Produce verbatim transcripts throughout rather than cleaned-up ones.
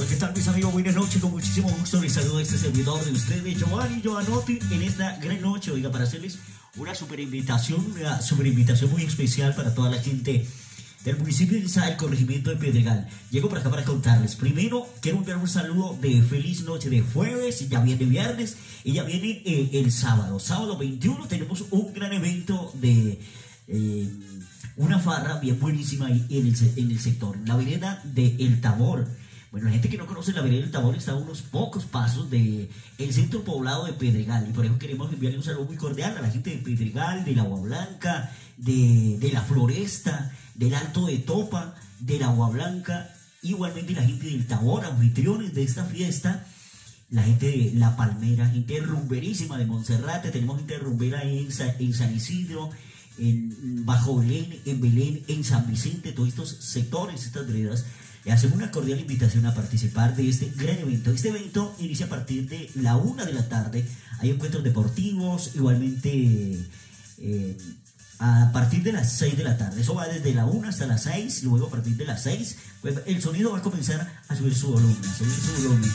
Hola, ¿qué tal mis amigos? Buenas noches, con muchísimo gusto les saludo a este servidor de ustedes, Giovanni Giovanotti, en esta gran noche, oiga, para hacerles una super invitación, una super invitación muy especial para toda la gente del municipio de Izá, el corregimiento de Pedregal. Llego por acá para contarles. Primero, quiero enviar un saludo de feliz noche de jueves, ya viene viernes y ya viene eh, el sábado. Sábado veintiuno tenemos un gran evento de... Eh, una farra bien buenísima ahí en el, en el sector, en la vereda de El Tabor. Bueno, la gente que no conoce la vereda del Tabor está a unos pocos pasos del centro poblado de Pedregal, y por eso queremos enviarle un saludo muy cordial a la gente de Pedregal, del Agua Blanca, de, de la Floresta, del Alto de Topa, del Agua Blanca, igualmente la gente del Tabor, anfitriones de esta fiesta, la gente de La Palmera, gente rumberísima de Monserrate, tenemos gente rumbera en, en San Isidro, en Bajo Belén, en Belén, en San Vicente, todos estos sectores, estas veredas. Le hacemos una cordial invitación a participar de este gran evento. Este evento inicia a partir de la una de la tarde. Hay encuentros deportivos, igualmente eh, a partir de las seis de la tarde. Eso va desde la una hasta las seis. Luego a partir de las seis, pues, el sonido va a comenzar a subir su volumen, a subir su volumen.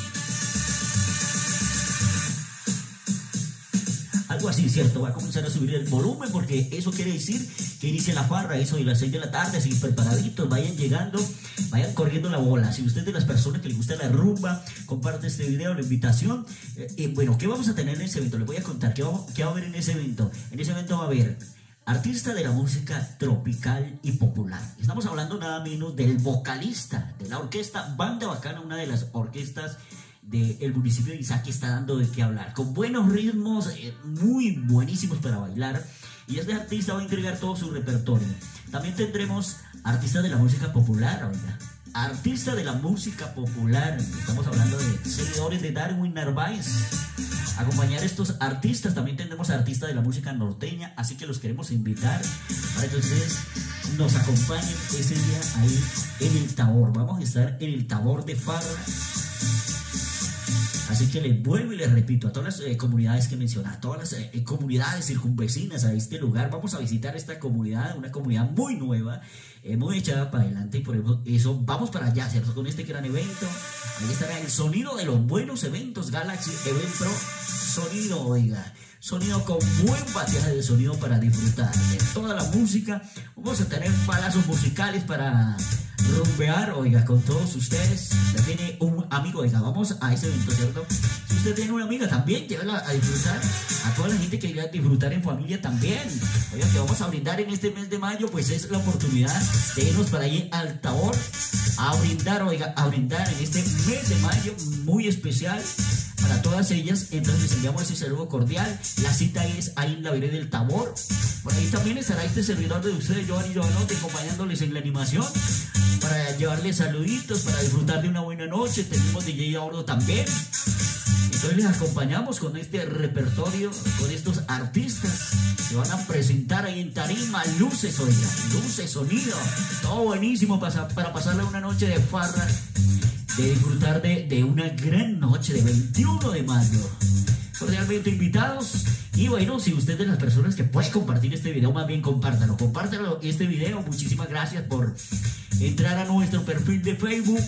Algo así, ¿cierto? Va a comenzar a subir el volumen, porque eso quiere decir que inicia la farra, eso de las seis de la tarde, así preparaditos, vayan llegando, vayan corriendo la bola. Si usted es de las personas que le gusta la rumba, comparte este video, la invitación. Eh, eh, bueno, ¿qué vamos a tener en ese evento? Les voy a contar, ¿qué, vamos, ¿qué va a haber en ese evento? En ese evento va a haber artista de la música tropical y popular. Estamos hablando nada menos del vocalista de la orquesta Banda Bacana, una de las orquestas del municipio de Izá, que está dando de qué hablar, con buenos ritmos, eh, muy buenísimos para bailar, y este artista va a entregar todo su repertorio. También tendremos artistas de la música popular, oiga, artista de la música popular, estamos hablando de seguidores de Darwin Narváez. Acompañar a estos artistas, también tendremos artistas de la música norteña, así que los queremos invitar para que ustedes nos acompañen ese día ahí en el Tabor. Vamos a estar en el Tabor de farra. Así que les vuelvo y les repito a todas las eh, comunidades que mencioné, a todas las eh, comunidades circunvecinas a este lugar. Vamos a visitar esta comunidad, una comunidad muy nueva, eh, muy echada para adelante, y por eso, eso vamos para allá, ¿cierto? Con este gran evento. Ahí estará el sonido de los buenos eventos, Galaxy Event Pro, sonido, oiga, sonido con buen bateaje de sonido para disfrutar de toda la música. Vamos a tener palazos musicales para rumbear, oiga, con todos ustedes. Usted tiene un amigo, oiga, vamos a ese evento, ¿cierto? Si usted tiene una amiga, también llévela a disfrutar. A toda la gente que quiera disfrutar en familia también. Oiga, que vamos a brindar en este mes de mayo, pues es la oportunidad de irnos para allí al Tabor a brindar, oiga, a brindar en este mes de mayo muy especial para todas ellas. Entonces les enviamos ese saludo cordial. La cita es ahí en la vereda del Tabor. Por ahí también estará este servidor de ustedes, Giovanni Giovanotti, acompañándoles en la animación, para llevarles saluditos, para disfrutar de una buena noche. Tenemos D J a bordo también. Entonces les acompañamos con este repertorio, con estos artistas que van a presentar ahí en tarima. Luces, oiga, luces, sonido, todo buenísimo para, para pasarle una noche de farra, de disfrutar de, de una gran noche de veintiuno de mayo. Cordialmente invitados. Y bueno, si usted es de las personas que puede compartir este video, más bien compártalo, compártalo este video. Muchísimas gracias por entrar a nuestro perfil de Facebook,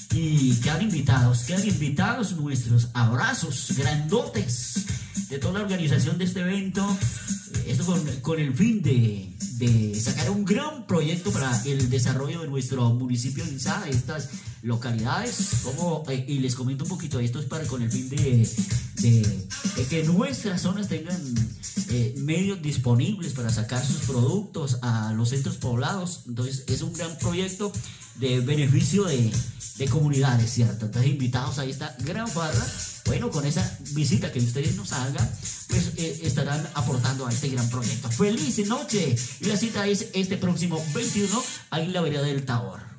y quedan invitados, quedan invitados nuestros abrazos grandotes de toda la organización de este evento. Esto con, con el fin de, de sacar un gran proyecto para el desarrollo de nuestro municipio de Izá, de estas localidades. Como, eh, y les comento un poquito, esto es para con el fin de, de, de que nuestras zonas tengan eh, medios disponibles para sacar sus productos a los centros poblados. Entonces es un gran proyecto de beneficio de, de comunidades, ¿cierto? Entonces invitados a esta gran farra. Bueno, con esa visita que ustedes nos hagan, pues eh, estarán aportando a este gran proyecto. ¡Feliz noche! Y la cita es este próximo veintiuno ahí en la vereda del Tabor.